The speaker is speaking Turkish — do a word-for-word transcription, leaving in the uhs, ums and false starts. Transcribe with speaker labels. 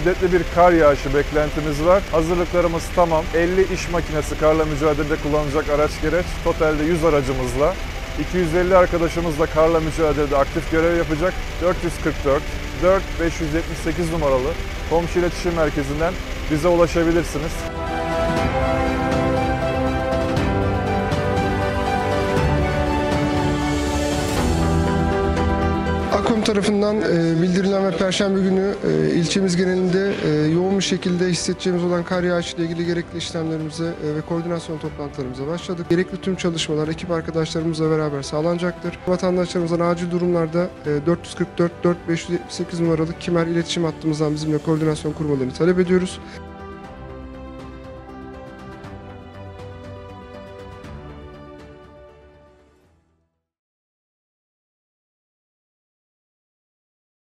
Speaker 1: şiddetli bir kar yağışı beklentimiz var. Hazırlıklarımız tamam. elli iş makinesi karla mücadelede kullanılacak araç gereç. Totalde yüz aracımızla iki yüz elli arkadaşımızla karla mücadelede aktif görev yapacak. dört yüz kırk dört dört beş yüz yetmiş sekiz numaralı komşu iletişim merkezinden bize ulaşabilirsiniz.
Speaker 2: AKOM tarafından e, bildirilen ve Perşembe günü e, ilçemiz genelinde e, yoğun bir şekilde hissedeceğimiz olan kar yağışı ile ilgili gerekli işlemlerimize e, ve koordinasyon toplantılarımıza başladık. Gerekli tüm çalışmalar ekip arkadaşlarımızla beraber sağlanacaktır. Vatandaşlarımızdan acil durumlarda e, dört yüz kırk dört dört beş yüz yetmiş sekiz numaralı Kimer iletişim hattımızdan bizimle koordinasyon kurmalarını talep ediyoruz.